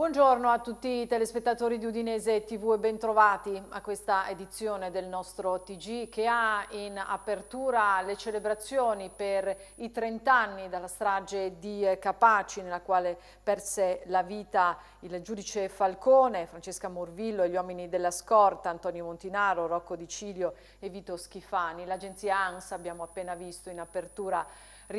Buongiorno a tutti i telespettatori di Udinese TV e bentrovati a questa edizione del nostro TG che ha in apertura le celebrazioni per i 30 anni dalla strage di Capaci, nella quale perse la vita il giudice Falcone, Francesca Morvillo e gli uomini della scorta, Antonio Montinaro, Rocco Di Cilio e Vito Schifani. L'agenzia ANSA, abbiamo appena visto in apertura,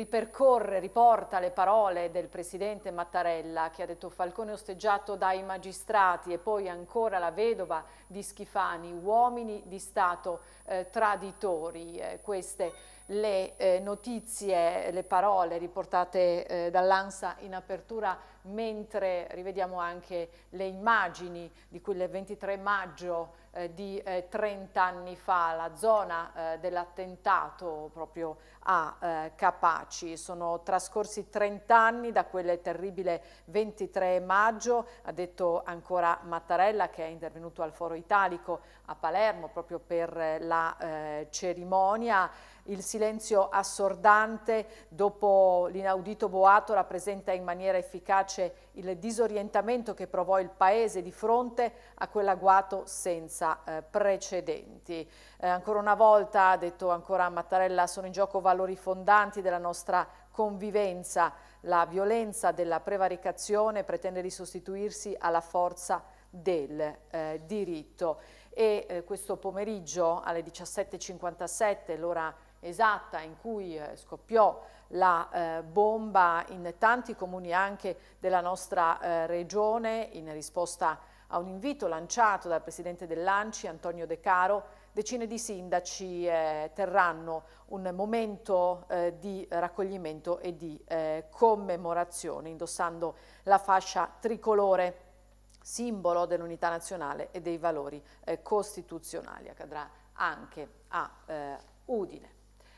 riporta le parole del presidente Mattarella che ha detto: Falcone osteggiato dai magistrati, e poi ancora la vedova di Schifani, uomini di Stato traditori. Queste le notizie, le parole riportate dall'ANSA in apertura, mentre rivediamo anche le immagini di quel 23 maggio di 30 anni fa, la zona dell'attentato proprio a Capaci. Sono trascorsi 30 anni da quel terribile 23 maggio, ha detto ancora Mattarella, che è intervenuto al Foro Italico a Palermo proprio per la cerimonia. Il silenzio assordante dopo l'inaudito boato rappresenta in maniera efficace il disorientamento che provò il Paese di fronte a quell'agguato senza precedenti. Ancora una volta, ha detto ancora Mattarella, sono in gioco valori fondanti della nostra convivenza. La violenza della prevaricazione pretende di sostituirsi alla forza del diritto. E questo pomeriggio alle 17:57, l'ora esatta in cui scoppiò la bomba in tanti comuni anche della nostra regione, in risposta a un invito lanciato dal presidente dell'ANCI, Antonio De Caro, decine di sindaci terranno un momento di raccoglimento e di commemorazione, indossando la fascia tricolore, simbolo dell'unità nazionale e dei valori costituzionali. Accadrà anche a Udine.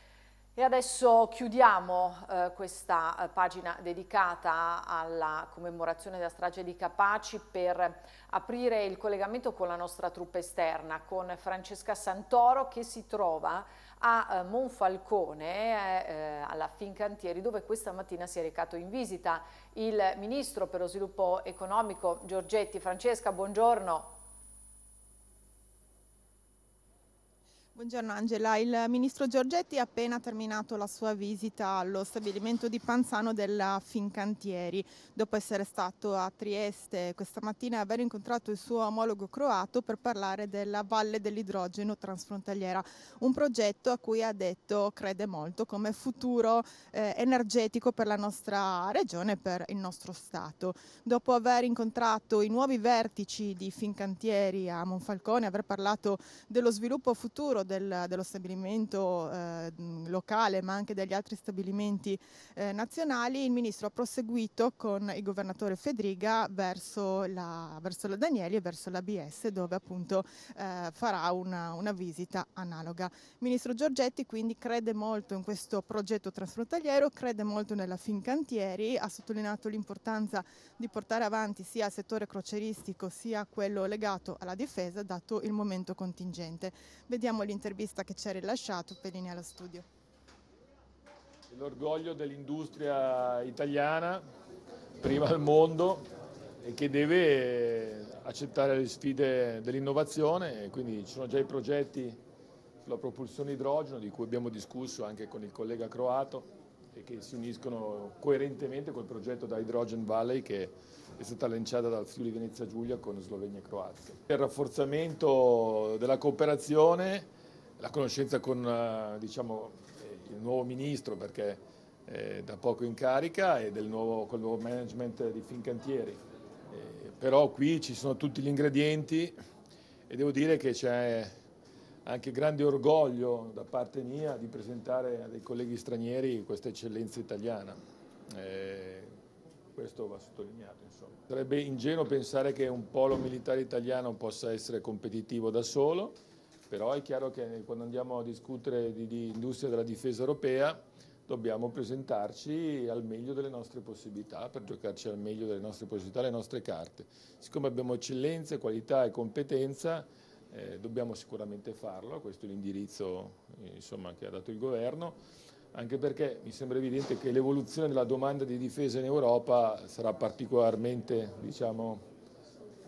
E adesso chiudiamo questa pagina dedicata alla commemorazione della strage di Capaci per aprire il collegamento con la nostra truppa esterna, con Francesca Santoro, che si trova a Monfalcone, alla Fincantieri, dove questa mattina si è recato in visita il Ministro per lo Sviluppo Economico Giorgetti. Francesca, buongiorno. Buongiorno Angela, il ministro Giorgetti ha appena terminato la sua visita allo stabilimento di Panzano della Fincantieri, dopo essere stato a Trieste questa mattina e aver incontrato il suo omologo croato per parlare della Valle dell'Idrogeno transfrontaliera, un progetto a cui ha detto crede molto come futuro energetico per la nostra regione e per il nostro Stato. Dopo aver incontrato i nuovi vertici di Fincantieri a Monfalcone, aver parlato dello sviluppo futuro dello stabilimento locale, ma anche degli altri stabilimenti nazionali, il ministro ha proseguito con il governatore Fedriga verso la Danieli e verso l'ABS, dove appunto farà una visita analoga. Il ministro Giorgetti quindi crede molto in questo progetto transfrontaliero, crede molto nella Fincantieri, ha sottolineato l'importanza di portare avanti sia il settore croceristico sia quello legato alla difesa, dato il momento contingente. Vediamo l'intervista che ci ha rilasciato Pedini allo studio. L'orgoglio dell'industria italiana, prima al mondo, e che deve accettare le sfide dell'innovazione, quindi ci sono già i progetti sulla propulsione idrogeno di cui abbiamo discusso anche con il collega croato e che si uniscono coerentemente col progetto da Hydrogen Valley che è stata lanciata dal Friuli Venezia Giulia con Slovenia e Croazia. Il rafforzamento della cooperazione, la conoscenza con diciamo, il nuovo ministro, perché è da poco in carica, e col nuovo management di Fincantieri. Però qui ci sono tutti gli ingredienti e devo dire che c'è anche grande orgoglio da parte mia di presentare a dei colleghi stranieri questa eccellenza italiana. Questo va sottolineato, insomma. Sarebbe ingenuo pensare che un polo militare italiano possa essere competitivo da solo, però è chiaro che quando andiamo a discutere di industria della difesa europea dobbiamo presentarci al meglio delle nostre possibilità, per giocarci al meglio delle nostre possibilità, le nostre carte. Siccome abbiamo eccellenze, qualità e competenza, dobbiamo sicuramente farlo, questo è l'indirizzo insomma, che ha dato il governo, anche perché mi sembra evidente che l'evoluzione della domanda di difesa in Europa sarà particolarmente diciamo,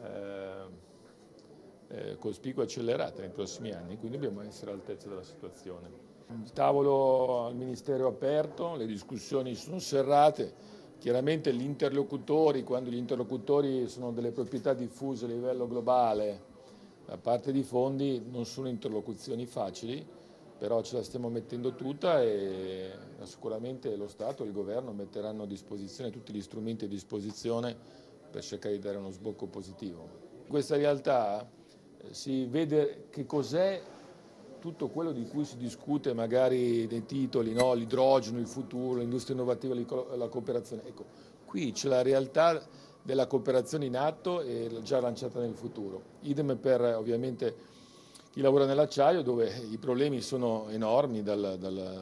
cospicua e accelerata nei prossimi anni, quindi dobbiamo essere all'altezza della situazione. Il tavolo al Ministero è aperto, le discussioni sono serrate, chiaramente gli interlocutori, quando gli interlocutori sono delle proprietà diffuse a livello globale da parte di fondi, non sono interlocuzioni facili, però ce la stiamo mettendo tutta e sicuramente lo Stato e il Governo metteranno a disposizione tutti gli strumenti a disposizione per cercare di dare uno sbocco positivo. In questa realtà si vede che cos'è tutto quello di cui si discute magari nei titoli, no? L'idrogeno, il futuro, l'industria innovativa, la cooperazione. Ecco, qui c'è la realtà della cooperazione in atto e già lanciata nel futuro. Idem per ovviamente chi lavora nell'acciaio, dove i problemi sono enormi, dai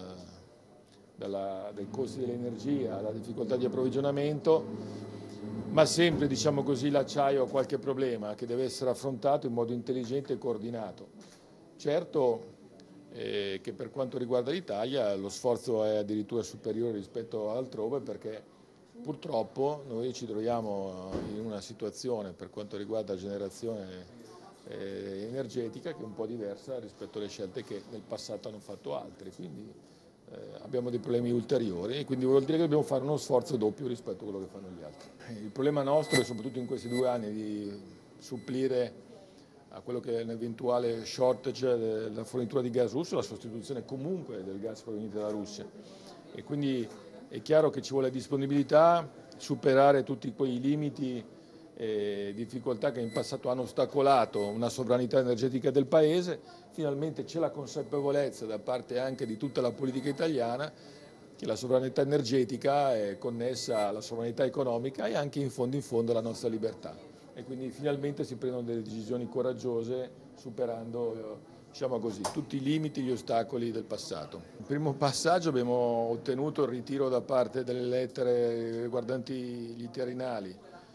costi dell'energia alla difficoltà di approvvigionamento, ma sempre, diciamo così, l'acciaio ha qualche problema che deve essere affrontato in modo intelligente e coordinato. Certo che per quanto riguarda l'Italia lo sforzo è addirittura superiore rispetto ad altrove, perché purtroppo noi ci troviamo in una situazione per quanto riguarda la generazione energetica che è un po' diversa rispetto alle scelte che nel passato hanno fatto altri, quindi abbiamo dei problemi ulteriori e quindi vuol dire che dobbiamo fare uno sforzo doppio rispetto a quello che fanno gli altri. Il problema nostro è soprattutto in questi 2 anni di supplire a quello che è un'eventuale shortage della fornitura di gas russo, la sostituzione comunque del gas proveniente dalla Russia. E quindi è chiaro che ci vuole disponibilità, superare tutti quei limiti e difficoltà che in passato hanno ostacolato una sovranità energetica del Paese. Finalmente c'è la consapevolezza da parte anche di tutta la politica italiana che la sovranità energetica è connessa alla sovranità economica e anche in fondo alla nostra libertà. E quindi finalmente si prendono delle decisioni coraggiose superando diciamo così, tutti i limiti e gli ostacoli del passato. Il primo passaggio abbiamo ottenuto il ritiro da parte delle lettere riguardanti gli interinali.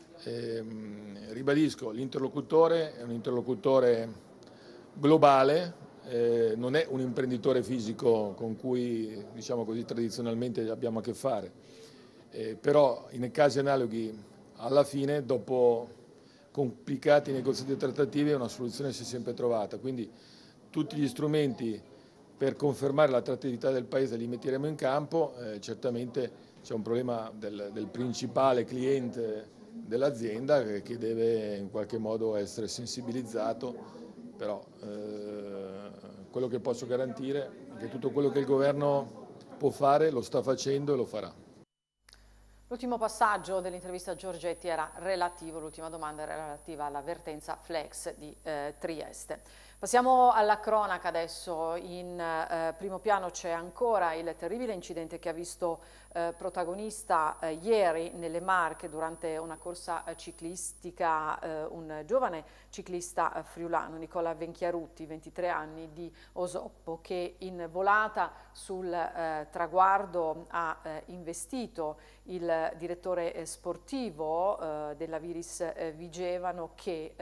Ribadisco, l'interlocutore è un interlocutore globale, non è un imprenditore fisico con cui diciamo così, tradizionalmente abbiamo a che fare, però in casi analoghi alla fine dopo complicati negoziati e trattative una soluzione si è sempre trovata, quindi tutti gli strumenti per confermare l'attrattività del Paese li metteremo in campo, certamente c'è un problema del principale cliente dell'azienda che deve in qualche modo essere sensibilizzato, però quello che posso garantire è che tutto quello che il governo può fare lo sta facendo e lo farà. L'ultimo passaggio dell'intervista a Giorgetti era relativo, l'ultima domanda era relativa all'avvertenza Flex di Trieste. Passiamo alla cronaca adesso. In primo piano c'è ancora il terribile incidente che ha visto protagonista ieri nelle Marche durante una corsa ciclistica un giovane ciclista friulano, Nicola Venchiarutti, 23 anni, di Osoppo, che in volata sul traguardo ha investito il direttore sportivo della Viris Vigevano, che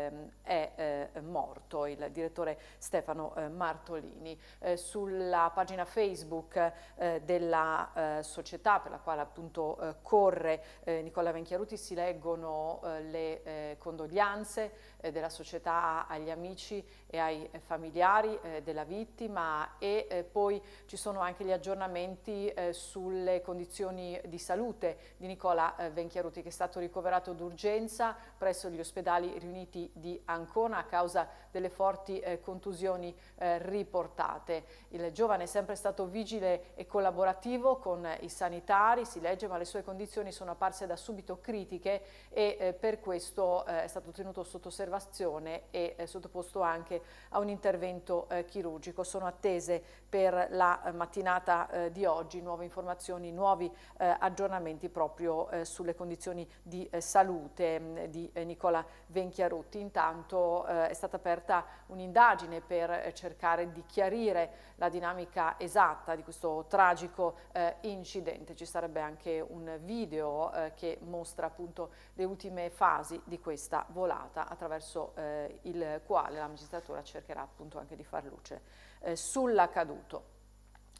è morto, il direttore Stefano Martolini. Sulla pagina Facebook della società per la quale appunto corre Nicola Venchiarutti si leggono le condoglianze della società agli amici e ai familiari della vittima e poi ci sono anche gli aggiornamenti sulle condizioni di salute di Nicola Venchiarutti, che è stato ricoverato d'urgenza presso gli ospedali riuniti di Ancona a causa delle forti contusioni riportate. Il giovane è sempre stato vigile e collaborativo con i sanitari, si legge, ma le sue condizioni sono apparse da subito critiche e per questo è stato tenuto sotto osservazione e sottoposto anche a un intervento chirurgico. Sono attese per la mattinata di oggi nuove informazioni, nuovi aggiornamenti proprio sulle condizioni di salute di Nicola Venchiarutti. Intanto è stata aperta un'indagine per cercare di chiarire la dinamica esatta di questo tragico incidente. Ci sarebbe anche un video che mostra appunto le ultime fasi di questa volata, attraverso il quale la magistratura cercherà appunto anche di far luce sull'accaduto.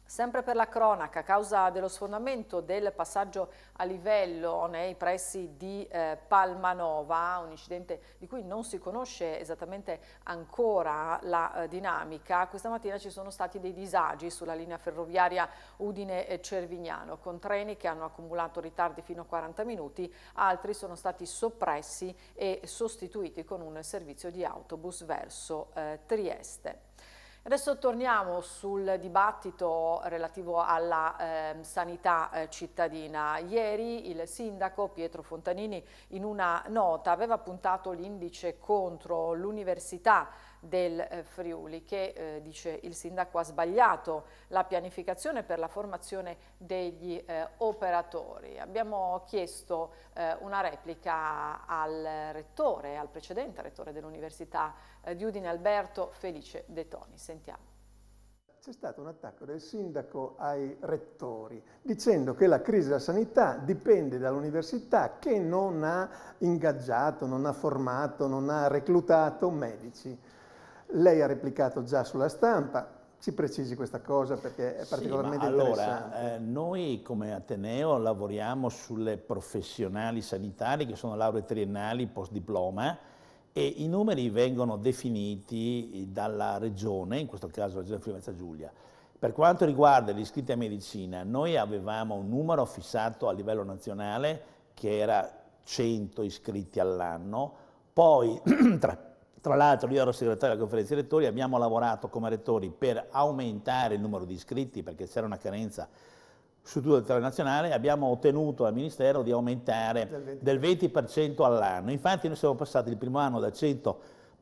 Sempre per la cronaca, a causa dello sfondamento del passaggio a livello nei pressi di Palmanova, un incidente di cui non si conosce esattamente ancora la dinamica, questa mattina ci sono stati dei disagi sulla linea ferroviaria Udine-Cervignano, con treni che hanno accumulato ritardi fino a 40 minuti, altri sono stati soppressi e sostituiti con un servizio di autobus verso Trieste. Adesso torniamo sul dibattito relativo alla sanità cittadina. Ieri il sindaco Pietro Fontanini in una nota aveva puntato l'indice contro l'Università del Friuli che, dice il sindaco, ha sbagliato la pianificazione per la formazione degli operatori. Abbiamo chiesto una replica al rettore, al precedente rettore dell'Università di Udine, Alberto Felice De Toni. Sentiamo. C'è stato un attacco del sindaco ai rettori dicendo che la crisi della sanità dipende dall'università che non ha ingaggiato, non ha formato, non ha reclutato medici. Lei ha replicato già sulla stampa, ci precisi questa cosa perché è particolarmente interessante. Allora, noi come Ateneo lavoriamo sulle professionali sanitarie che sono lauree triennali post diploma e i numeri vengono definiti dalla regione, in questo caso la regione Friuli-Venezia Giulia. Per quanto riguarda gli iscritti a medicina, noi avevamo un numero fissato a livello nazionale che era 100 iscritti all'anno, poi tra l'altro io ero segretario della conferenza dei rettori, abbiamo lavorato come rettori per aumentare il numero di iscritti perché c'era una carenza su tutto il territorio nazionale, abbiamo ottenuto dal Ministero di aumentare del 20% all'anno. Infatti noi siamo passati il primo anno da 100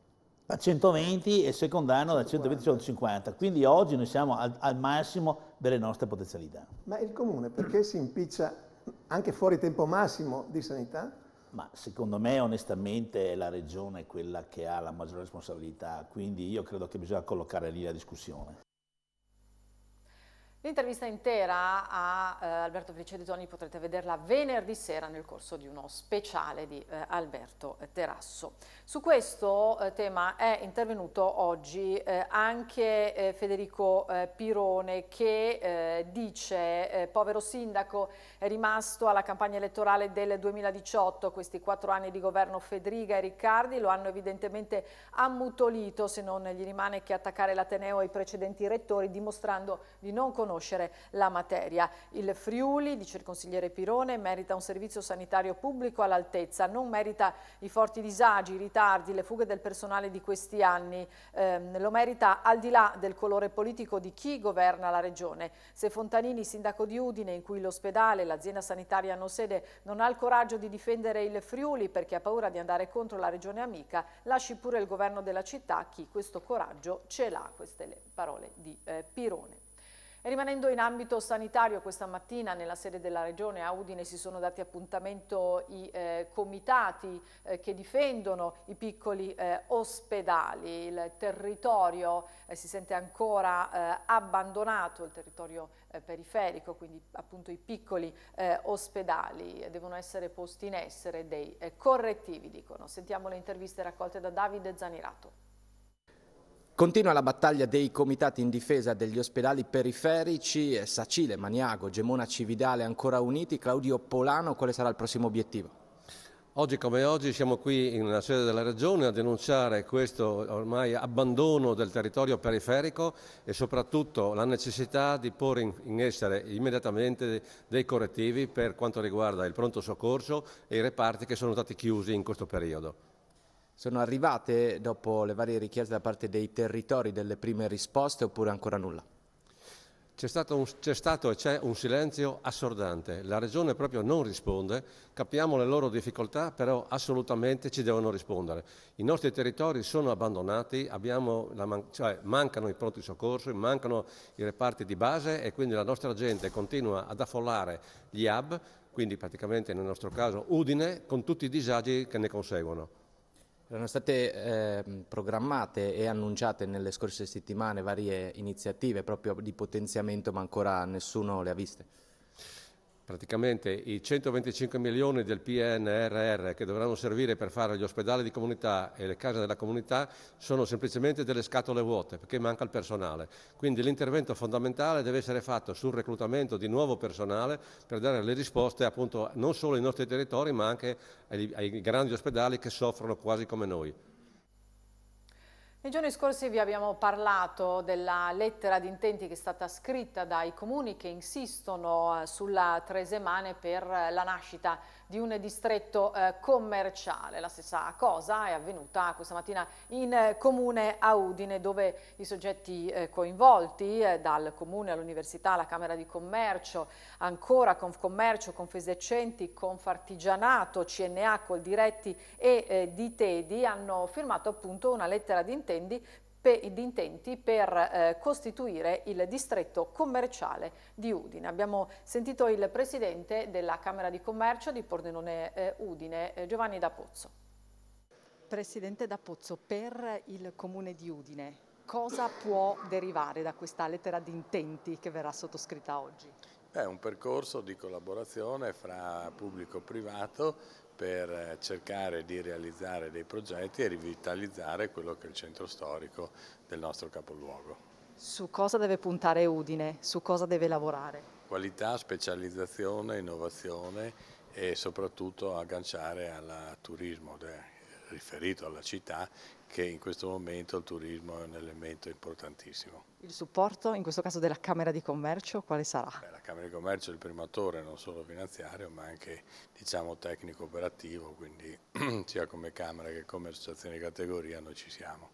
a 120 e il secondo anno da 120 a 150, quindi oggi noi siamo al massimo delle nostre potenzialità. Ma il Comune perché si impiccia anche fuori tempo massimo di sanità? Ma secondo me onestamente la Regione è quella che ha la maggiore responsabilità, quindi io credo che bisogna collocare lì la discussione. L'intervista intera a Alberto Felice De Toni potrete vederla venerdì sera nel corso di uno speciale di Alberto Terasso. Su questo tema è intervenuto oggi anche Federico Pirone che dice povero sindaco è rimasto alla campagna elettorale del 2018, questi 4 anni di governo Fedriga e Riccardi lo hanno evidentemente ammutolito, se non gli rimane che attaccare l'Ateneo ai precedenti rettori dimostrando di non conoscere la materia. Il Friuli, dice il consigliere Pirone, merita un servizio sanitario pubblico all'altezza, non merita i forti disagi, i ritardi, le fughe del personale di questi anni, lo merita al di là del colore politico di chi governa la regione. Se Fontanini, sindaco di Udine, in cui l'ospedale e l'azienda sanitaria hanno sede, non ha il coraggio di difendere il Friuli perché ha paura di andare contro la regione amica, lasci pure il governo della città chi questo coraggio ce l'ha. Queste le parole di Pirone. E rimanendo in ambito sanitario, questa mattina nella sede della Regione a Udine si sono dati appuntamento i comitati che difendono i piccoli ospedali. Il territorio si sente ancora abbandonato, il territorio periferico, quindi appunto i piccoli ospedali. Devono essere posti in essere dei correttivi, dicono. Sentiamo le interviste raccolte da Davide Zanirato. Continua la battaglia dei comitati in difesa degli ospedali periferici, Sacile, Maniago, Gemona, Cividale ancora uniti. Claudio Polano, quale sarà il prossimo obiettivo? Oggi come oggi siamo qui in una sede della Regione a denunciare questo ormai abbandono del territorio periferico e soprattutto la necessità di porre in essere immediatamente dei correttivi per quanto riguarda il pronto soccorso e i reparti che sono stati chiusi in questo periodo. Sono arrivate, dopo le varie richieste da parte dei territori, delle prime risposte oppure ancora nulla? C'è stato e c'è un silenzio assordante. La Regione proprio non risponde, capiamo le loro difficoltà, però assolutamente ci devono rispondere. I nostri territori sono abbandonati, mancano i pronti soccorso, mancano i reparti di base e quindi la nostra gente continua ad affollare gli hub, quindi praticamente nel nostro caso Udine, con tutti i disagi che ne conseguono. Erano state programmate e annunciate nelle scorse settimane varie iniziative proprio di potenziamento, ma ancora nessuno le ha viste. praticamente i 125 milioni del PNRR che dovranno servire per fare gli ospedali di comunità e le case della comunità sono semplicemente delle scatole vuote perché manca il personale. Quindi l'intervento fondamentale deve essere fatto sul reclutamento di nuovo personale per dare le risposte appunto non solo ai nostri territori ma anche ai grandi ospedali che soffrono quasi come noi. Nei giorni scorsi vi abbiamo parlato della lettera di intenti che è stata scritta dai comuni che insistono sulla Tresemane per la nascita di un distretto commerciale. La stessa cosa è avvenuta questa mattina in comune a Udine, dove i soggetti coinvolti dal comune all'università, alla Camera di Commercio, ancora Confcommercio, Confesercenti, Confartigianato, CNA, Coldiretti e Ditedi hanno firmato appunto una lettera di intenti per costituire il distretto commerciale di Udine. Abbiamo sentito il presidente della Camera di Commercio di Pordenone Udine, Giovanni D'Apozzo. Presidente D'Apozzo, per il comune di Udine cosa può derivare da questa lettera di intenti che verrà sottoscritta oggi? È un percorso di collaborazione fra pubblico e privato per cercare di realizzare dei progetti e rivitalizzare quello che è il centro storico del nostro capoluogo. Su cosa deve puntare Udine? Su cosa deve lavorare? Qualità, specializzazione, innovazione e soprattutto agganciare al turismo riferito alla città, che in questo momento il turismo è un elemento importantissimo. Il supporto, in questo caso della Camera di Commercio, quale sarà? La Camera di Commercio è il primo attore, non solo finanziario, ma anche tecnico-operativo, quindi sia come Camera che come associazione di categoria noi ci siamo.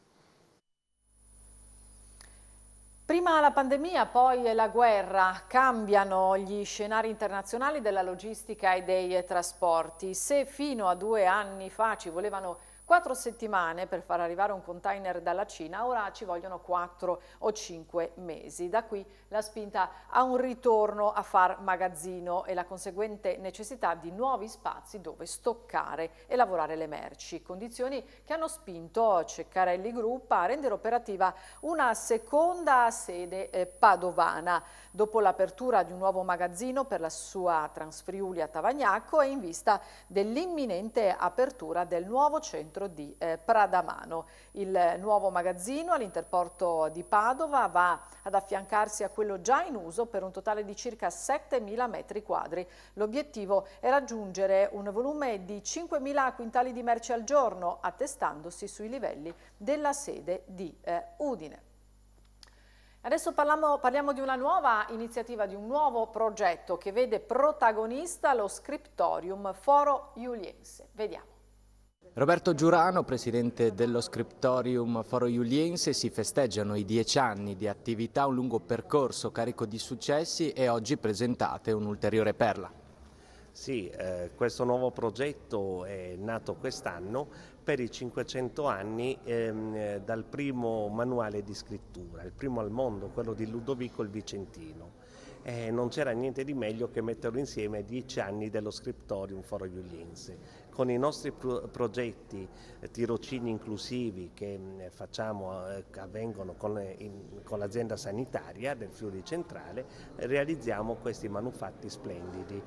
Prima la pandemia, poi la guerra, cambiano gli scenari internazionali della logistica e dei trasporti. Se fino a 2 anni fa ci volevano 4 settimane per far arrivare un container dalla Cina, ora ci vogliono 4 o 5 mesi. Da qui la spinta a un ritorno a far magazzino e la conseguente necessità di nuovi spazi dove stoccare e lavorare le merci. Condizioni che hanno spinto Ceccarelli Group a rendere operativa una seconda sede padovana. Dopo l'apertura di un nuovo magazzino per la sua Transfriuli a Tavagnacco e in vista dell'imminente apertura del nuovo centro di Pradamano. Il nuovo magazzino all'Interporto di Padova va ad affiancarsi a quello già in uso per un totale di circa 7.000 metri quadri. L'obiettivo è raggiungere un volume di 5.000 quintali di merce al giorno, attestandosi sui livelli della sede di Udine. Adesso parliamo di una nuova iniziativa, di un nuovo progetto che vede protagonista lo Scriptorium Foro Iuliense. Vediamo. Roberto Giurano, presidente dello Scriptorium Foro Iuliense, si festeggiano i 10 anni di attività, un lungo percorso carico di successi e oggi presentate un'ulteriore perla. Sì, questo nuovo progetto è nato quest'anno per i 500 anni dal primo manuale di scrittura, il primo al mondo, quello di Ludovico il Vicentino. Non c'era niente di meglio che metterlo insieme ai 10 anni dello Scriptorium Foro Iuliense. Con i nostri progetti tirocini inclusivi che facciamo, che avvengono con l'azienda sanitaria del Friuli Centrale, realizziamo questi manufatti splendidi.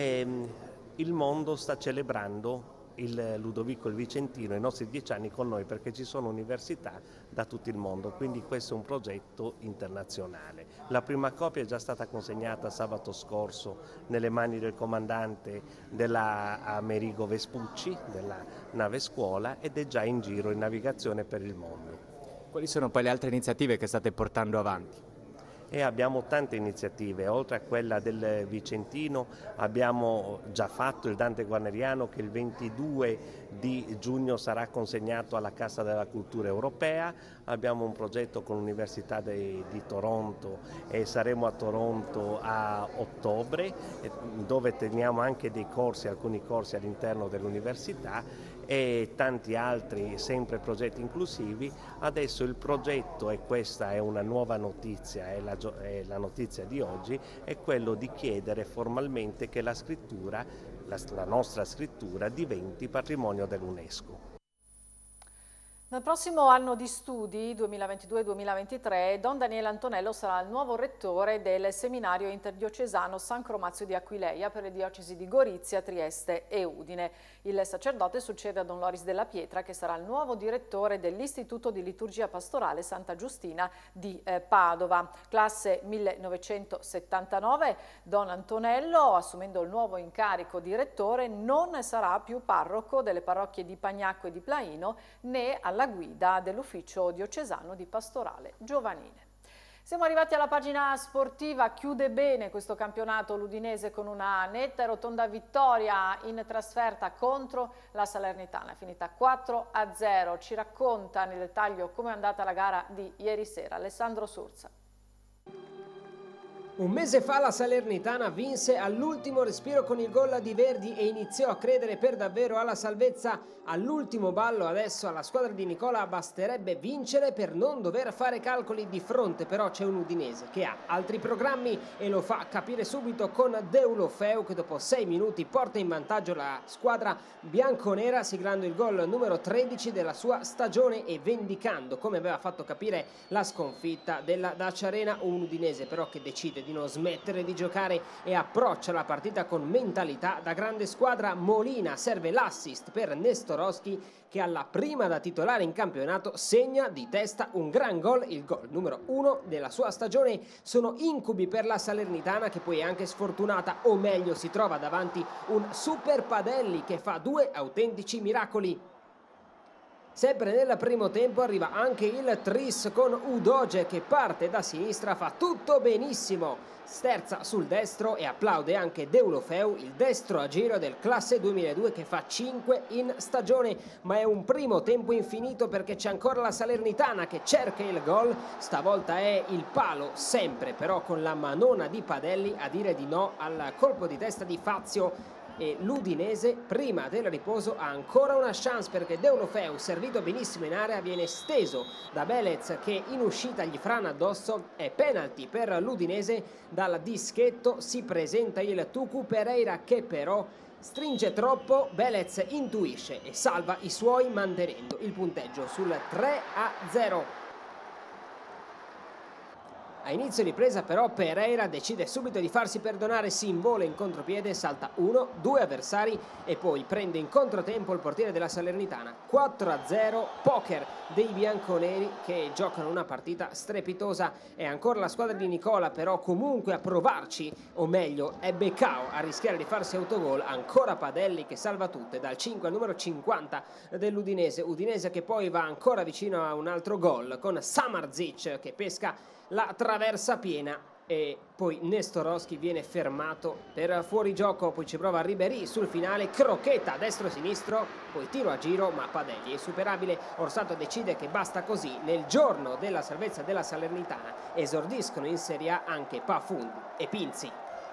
Il mondo sta celebrando il Ludovico il Vicentino, i nostri 10 anni con noi, perché ci sono università da tutto il mondo, quindi questo è un progetto internazionale. La prima copia è già stata consegnata sabato scorso nelle mani del comandante della Amerigo Vespucci, della nave scuola, ed è già in giro in navigazione per il mondo. Quali sono poi le altre iniziative che state portando avanti? E abbiamo tante iniziative, oltre a quella del Vicentino abbiamo già fatto il Dante Guarneriano che il 22 di giugno sarà consegnato alla Cassa della Cultura Europea, abbiamo un progetto con l'Università di Toronto e saremo a Toronto a ottobre dove teniamo anche dei corsi, alcuni corsi all'interno dell'università e tanti altri, sempre progetti inclusivi. Adesso il progetto, e questa è una nuova notizia, è la notizia di oggi, è quello di chiedere formalmente che la scrittura, la nostra scrittura, diventi patrimonio dell'UNESCO. Nel prossimo anno di studi, 2022-2023, Don Daniele Antonello sarà il nuovo rettore del seminario interdiocesano San Cromazio di Aquileia per le diocesi di Gorizia, Trieste e Udine. Il sacerdote succede a Don Loris della Pietra, che sarà il nuovo direttore dell'Istituto di Liturgia Pastorale Santa Giustina di Padova. Classe 1979, Don Antonello, assumendo il nuovo incarico di rettore, non sarà più parroco delle parrocchie di Pagnacco e di Plaino, né alla guida dell'ufficio diocesano di pastorale giovanile. Siamo arrivati alla pagina sportiva, chiude bene questo campionato l'Udinese con una netta e rotonda vittoria in trasferta contro la Salernitana, finita 4-0. Ci racconta nel dettaglio come è andata la gara di ieri sera Alessandro Surza. Un mese fa la Salernitana vinse all'ultimo respiro con il gol di Verdi e iniziò a credere per davvero alla salvezza all'ultimo ballo. Adesso alla squadra di Nicola basterebbe vincere per non dover fare calcoli. Di fronte però c'è un Udinese che ha altri programmi e lo fa capire subito con Deulofeu, che dopo 6 minuti porta in vantaggio la squadra bianconera, siglando il gol numero 13 della sua stagione e vendicando, come aveva fatto capire, la sconfitta della Dacia Arena. Un Udinese però che decide di non smettere di giocare e approccia la partita con mentalità da grande squadra. Molina serve l'assist per Nestorowski, che alla prima da titolare in campionato segna di testa un gran gol, il gol numero 1 della sua stagione. Sono incubi per la Salernitana, che poi è anche sfortunata, o meglio si trova davanti un super Padelli che fa 2 autentici miracoli. Sempre nel primo tempo arriva anche il tris con Udoge che parte da sinistra, fa tutto benissimo, sterza sul destro e applaude anche Deulofeu, il destro a giro del classe 2002 che fa 5 in stagione. Ma è un primo tempo infinito perché c'è ancora la Salernitana che cerca il gol, stavolta è il palo, sempre però con la manona di Padelli a dire di no al colpo di testa di Fazio. E l'Udinese prima del riposo ha ancora una chance perché Deulofeu, servito benissimo in area, viene steso da Belez che in uscita gli frana addosso. È penalty per l'Udinese. Dal dischetto si presenta il Tucu Pereira che però stringe troppo. Belez intuisce e salva i suoi mantenendo il punteggio sul 3-0. A inizio ripresa però Pereira decide subito di farsi perdonare, si invola in contropiede, salta 1-2 avversari e poi prende in controtempo il portiere della Salernitana. 4-0, poker dei bianconeri che giocano una partita strepitosa. È ancora la squadra di Nicola però comunque a provarci, o meglio è Beccao a rischiare di farsi autogol. Ancora Padelli che salva tutte dal 5 al numero 50 dell'Udinese. Udinese che poi va ancora vicino a un altro gol con Samardzic che pesca la traversa piena e poi Nestorowski viene fermato per fuorigioco. Poi ci prova Ribéry sul finale, crocchetta destro-sinistro, poi tiro a giro ma Padelli è superabile. Orsato decide che basta così. Nel giorno della salvezza della Salernitana esordiscono in Serie A anche Pafundi e Pinzi.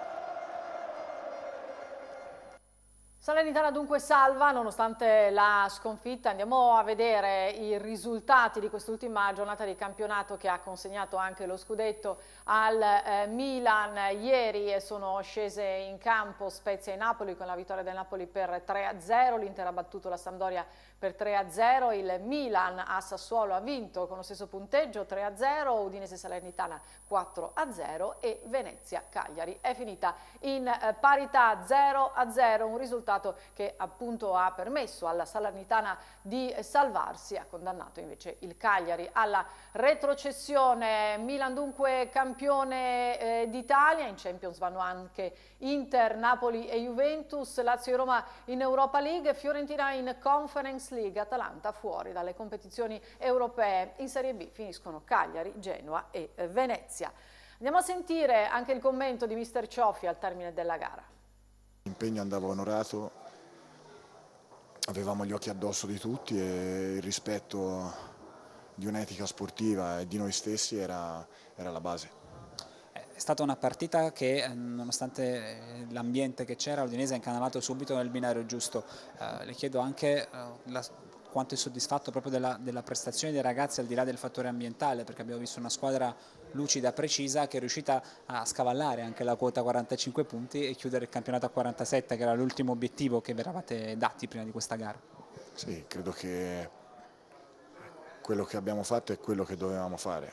Salernitana dunque salva nonostante la sconfitta. Andiamo a vedere i risultati di quest'ultima giornata di campionato che ha consegnato anche lo scudetto al Milan. Ieri sono scese in campo Spezia e Napoli con la vittoria del Napoli per 3-0, l'Inter ha battuto la Sampdoria per 3-0, il Milan a Sassuolo ha vinto con lo stesso punteggio 3-0, Udinese Salernitana 4-0 e Venezia Cagliari è finita in parità 0-0, un risultato che appunto ha permesso alla Salernitana di salvarsi, ha condannato invece il Cagliari alla retrocessione. Milan dunque campione d'Italia, in Champions vanno anche Inter, Napoli e Juventus, Lazio e Roma in Europa League, Fiorentina in Conference League, Atalanta fuori dalle competizioni europee. In Serie B finiscono Cagliari, Genoa e Venezia. Andiamo a sentire anche il commento di mister Cioffi al termine della gara. L'impegno andava onorato, avevamo gli occhi addosso di tutti e il rispetto di un'etica sportiva e di noi stessi era la base. È stata una partita che, nonostante l'ambiente che c'era, l'Udinese ha incanalato subito nel binario giusto. Le chiedo anche quanto è soddisfatto proprio della prestazione dei ragazzi al di là del fattore ambientale, perché abbiamo visto una squadra lucida, precisa, che è riuscita a scavallare anche la quota 45 punti e chiudere il campionato a 47, che era l'ultimo obiettivo che vi eravate dati prima di questa gara. Sì, credo che quello che abbiamo fatto è quello che dovevamo fare.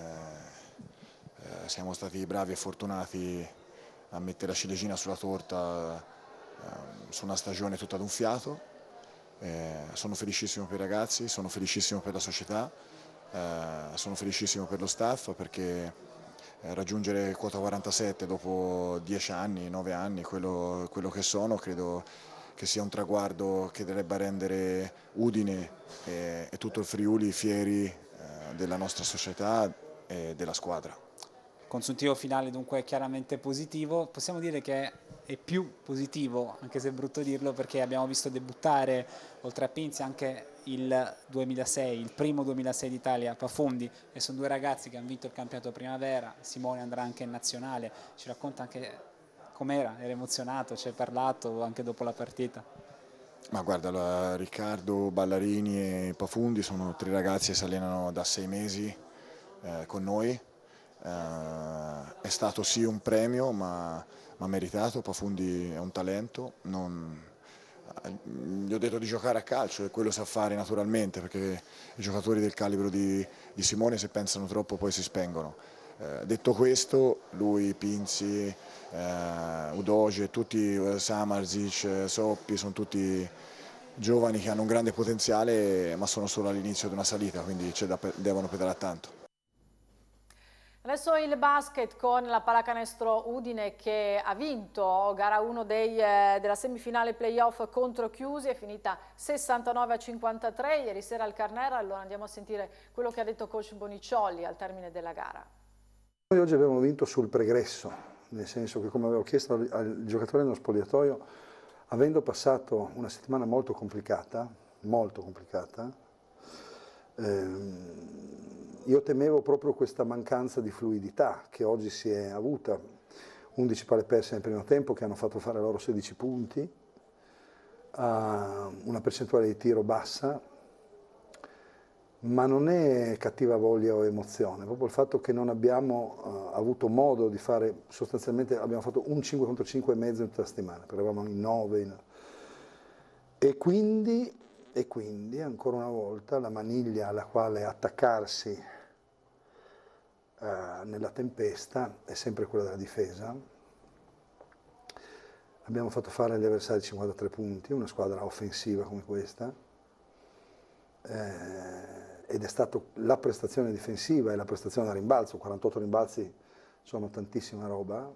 Siamo stati bravi e fortunati a mettere la ciliegina sulla torta su una stagione tutta ad un fiato. Sono felicissimo per i ragazzi, sono felicissimo per la società, sono felicissimo per lo staff, perché raggiungere quota 47 dopo 10 anni, 9 anni, quello che sono, credo che sia un traguardo che dovrebbe rendere Udine e tutto il Friuli fieri della nostra società e della squadra. Consuntivo finale dunque chiaramente positivo, possiamo dire che è più positivo, anche se è brutto dirlo, perché abbiamo visto debuttare oltre a Pinzi anche il 2006, il primo 2006 d'Italia, Pafundi, e sono due ragazzi che hanno vinto il campionato primavera. Simone andrà anche in nazionale, ci racconta anche com'era, era emozionato, ci hai parlato anche dopo la partita. Ma guarda, Riccardo, Ballarini e Pafundi sono 3 ragazzi che si allenano da 6 mesi con noi. È stato sì un premio, ma meritato. Pafundi è un talento, gli ho detto di giocare a calcio e quello sa fare naturalmente, perché i giocatori del calibro di Simone, se pensano troppo poi si spengono. Detto questo, lui, Pinzi, Udoge, tutti, Samarzic, Soppi, sono tutti giovani che hanno un grande potenziale, ma sono solo all'inizio di una salita, quindi devono pedalare tanto. Adesso il basket con la pallacanestro Udine che ha vinto gara 1 della semifinale playoff contro Chiusi, è finita 69-53 ieri sera al Carnera. Allora andiamo a sentire quello che ha detto coach Boniccioli al termine della gara. Noi oggi abbiamo vinto sul pregresso, nel senso che, come avevo chiesto al giocatore nello spogliatoio, avendo passato una settimana molto complicata, io temevo proprio questa mancanza di fluidità che oggi si è avuta. 11 palle perse nel primo tempo che hanno fatto fare loro 16 punti, una percentuale di tiro bassa, ma non è cattiva voglia o emozione, proprio il fatto che non abbiamo avuto modo di fare, sostanzialmente abbiamo fatto un 5 contro 5 e mezzo in tutta la settimana, perché eravamo in 9. E quindi, ancora una volta, la maniglia alla quale attaccarsi nella tempesta è sempre quella della difesa. Abbiamo fatto fare agli avversari 53 punti, una squadra offensiva come questa, ed è stata la prestazione difensiva e la prestazione da rimbalzo, 48 rimbalzi sono tantissima roba,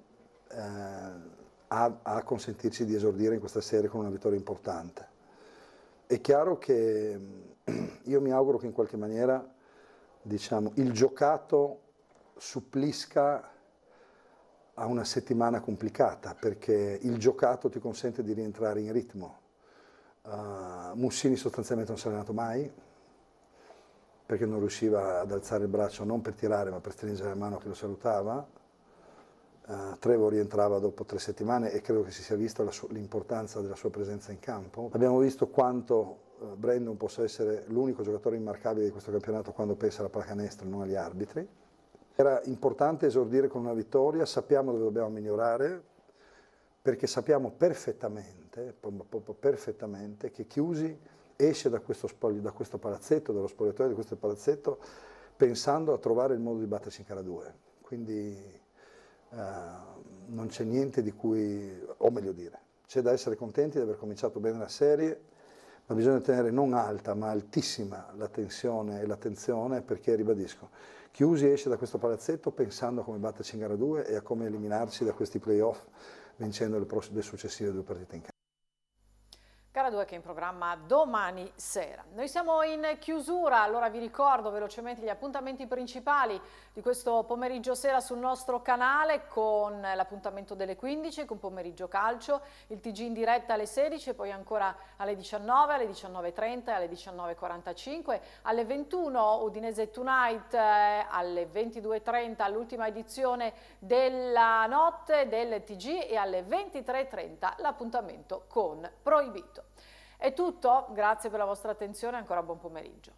a consentirci di esordire in questa serie con una vittoria importante. È chiaro che io mi auguro che in qualche maniera, diciamo, il giocato supplisca a una settimana complicata, perché il giocato ti consente di rientrare in ritmo. Mussini sostanzialmente non si è allenato mai, perché non riusciva ad alzare il braccio non per tirare ma per stringere la mano che lo salutava. Trevo rientrava dopo 3 settimane e credo che si sia vista l'importanza della sua presenza in campo. Abbiamo visto quanto Brandon possa essere l'unico giocatore immarcabile di questo campionato quando pensa alla pallacanestro e non agli arbitri. Era importante esordire con una vittoria, sappiamo dove dobbiamo migliorare, perché sappiamo perfettamente, proprio perfettamente, che Chiusi esce da questo palazzetto, dallo spogliatoio di questo palazzetto, pensando a trovare il modo di batterci in gara 2. Quindi non c'è niente di cui, o meglio dire, c'è da essere contenti di aver cominciato bene la serie, ma bisogna tenere non alta ma altissima la tensione e l'attenzione, perché, ribadisco, Chiusi esce da questo palazzetto pensando a come batterci in gara 2 e a come eliminarci da questi playoff vincendo le successive 2 partite in casa. Gara 2 che è in programma domani sera. Noi siamo in chiusura, allora vi ricordo velocemente gli appuntamenti principali di questo pomeriggio sera sul nostro canale, con l'appuntamento delle 15 con pomeriggio calcio, il TG in diretta alle 16 e poi ancora alle 19, alle 19.30 e alle 19.45, alle 21 Udinese Tonight, alle 22.30 l'ultima edizione della notte del TG e alle 23.30 l'appuntamento con Proibito. È tutto, grazie per la vostra attenzione e ancora buon pomeriggio.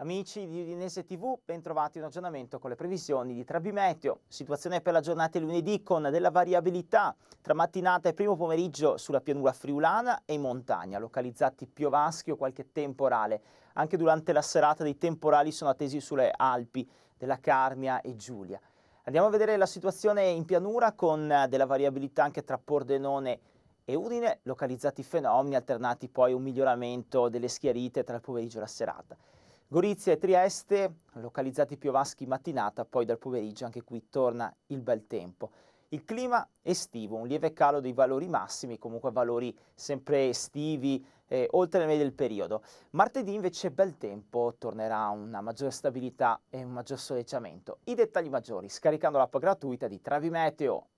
Amici di Udinese TV, bentrovati in aggiornamento con le previsioni di Trebi Meteo. Situazione per la giornata di lunedì con della variabilità tra mattinata e primo pomeriggio sulla pianura friulana e in montagna, localizzati piovaschi o qualche temporale. Anche durante la serata dei temporali sono attesi sulle Alpi della Carnia e Giulia. Andiamo a vedere la situazione in pianura con della variabilità anche tra Pordenone e Udine, localizzati fenomeni alternati poi a un miglioramento delle schiarite tra il pomeriggio e la serata. Gorizia e Trieste, localizzati piovaschi mattinata, poi dal pomeriggio anche qui torna il bel tempo. Il clima estivo, un lieve calo dei valori massimi, comunque valori sempre estivi, oltre le medie del periodo. Martedì invece bel tempo, tornerà una maggiore stabilità e un maggior soleggiamento. I dettagli maggiori scaricando l'app gratuita di Trebi Meteo.